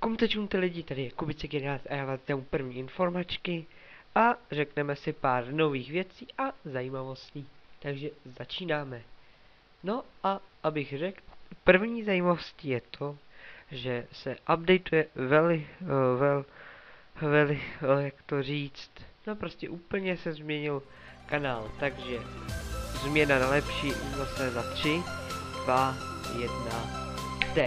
Komu ty lidi, tady je Kubicek 11 a já vás dám první informačky a řekneme si pár nových věcí a zajímavostí. Takže začínáme. No a abych řekl, první zajímavostí je to, že se updateuje jak to říct, no prostě úplně se změnil kanál, takže změna na lepší zase za 3, 2, 1, teď.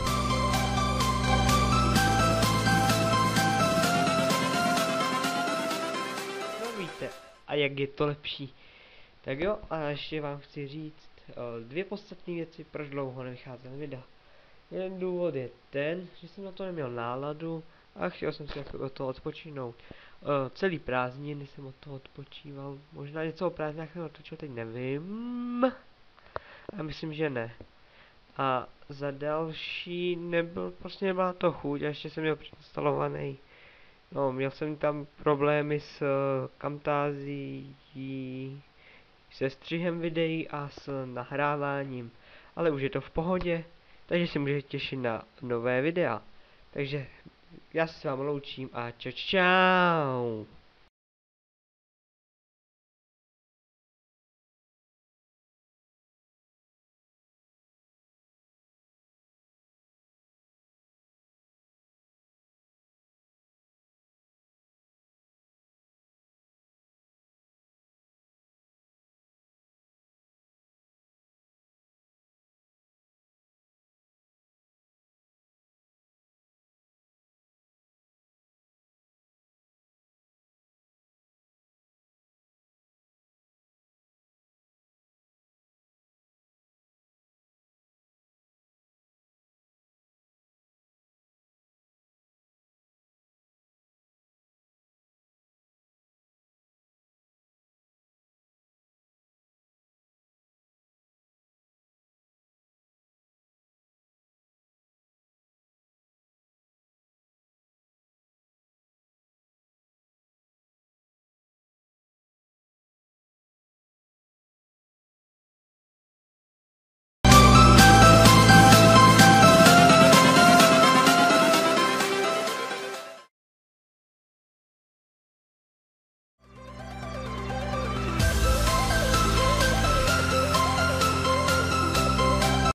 No víte, a jak je to lepší. Tak jo, a ještě vám chci říct dvě podstatné věci, proč dlouho nevycházely videa. Jeden důvod je ten, že jsem na to neměl náladu a chtěl jsem si jako od toho odpočinout. Celý prázdniny jsem od toho odpočíval, možná něco o prázdninách jsem otočil, teď nevím. A myslím, že ne. A za další prostě nebyla to chuť a ještě jsem měl přeinstalovaný. No, měl jsem tam problémy s Camtasií, se střihem videí a s nahráváním. Ale už je to v pohodě, takže si můžete těšit na nové videa. Takže já se s vámi loučím a čau čau.